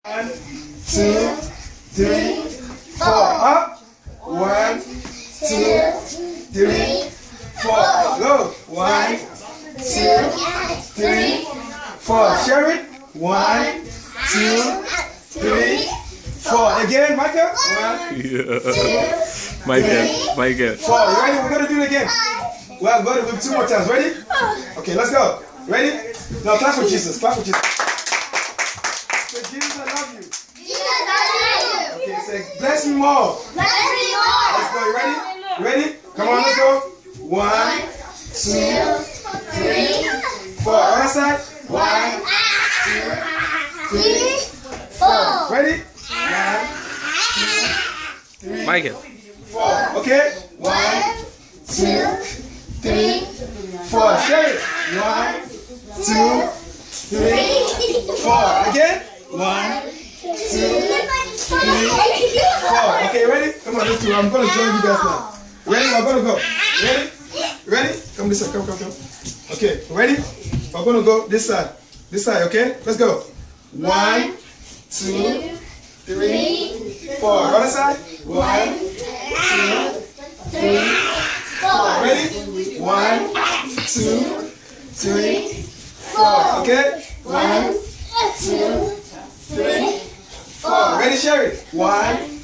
1, 2, 3, 4. Up. 1, 2, 3, 4. Go. 1, 2, 3, 4. Share it. 1, 2, 3, 4. Again, Michael. 1, 2, Michael. 4. You ready? We're gonna do it again. Well, I'm gonna do it 2 more times. Ready? Okay, let's go. Ready? Now clap for Jesus. Clap for Jesus. Say, Jesus, I love you. Jesus, I love you. Okay, say, bless me more. Bless me more. Let's go. You ready? Ready? Come on, let's go. 1, 2, 3, 4. Other side. 1, 2, 3, 4. Ready? 1, 2, 3, Michael. 4. Okay? 1, 2, 3, 4. Share it. 1, 2, 3, 4. Again? 1, 2, 3, 4. Okay, ready? Come on, let's do it. I'm gonna join you guys now. Ready? I'm gonna go. Ready? Ready? Come this side. Come. Okay, ready? I'm gonna go this side. This side, okay? Let's go. 1, 2, 3, 4. Other side. 1, 2, 3, 4. Ready? 1, 2, 3, 4. Okay? 1, 2, 3, 4. Ready, Sherry? 1, 2,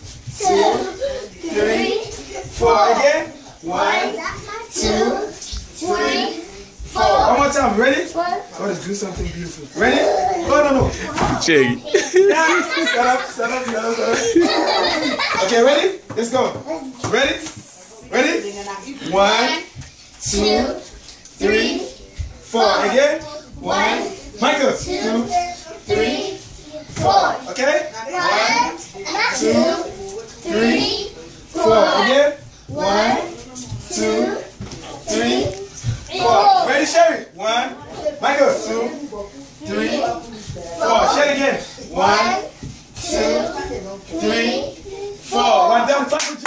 3, 4. Again? 1, 2, 3, 4. One more time. Ready? God is doing something beautiful. Ready? No. Jay. Stand up. Okay, ready? Let's go. Ready? 1, 2, 3, 4. Again? 1. Michael. 2, 3, 4. Okay? 1, 2, 3, 4. Again? 1, 2, 3, 4. Ready, Sherry? 1. Michael. 2, 3, 4. Share it again. 1, 2, 3, 4. One down.